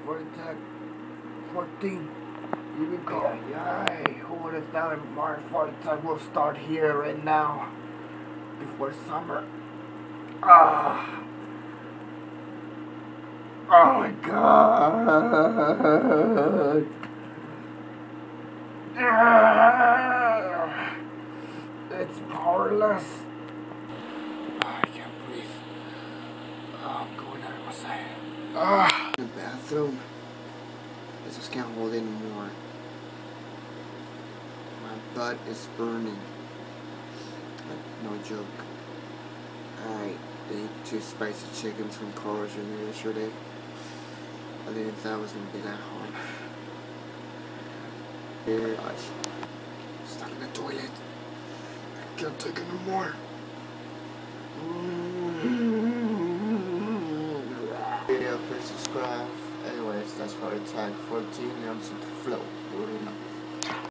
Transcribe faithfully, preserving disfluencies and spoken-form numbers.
forty tag fourteen. Here we go. Yay! Who would have thought Mario forty tag will start here right now before summer? Ah! Oh my god! Ah! It's powerless. Oh, I can't breathe. Oh, I'm going out of my sight. Ah! In the bathroom. I just can't hold anymore. My butt is burning. Like, no joke. I ate two spicy chickens from Carl's Junior yesterday. I didn't think I was gonna be that hard. Here, I was stuck in the toilet. I can't take it no more. Video, please subscribe. Anyways, that's for tag fourteen. I'm to flow.